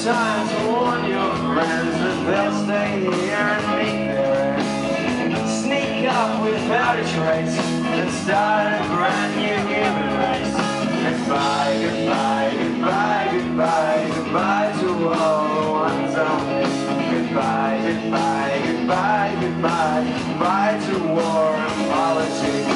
time to warn your friends that they'll stay here and meet their end. Sneak up without a trace and start a brand new human race. Goodbye, goodbye, goodbye, goodbye, goodbye to all the ones I miss. Goodbye, goodbye, goodbye, goodbye, goodbye to war and politics.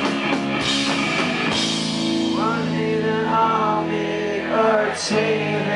Say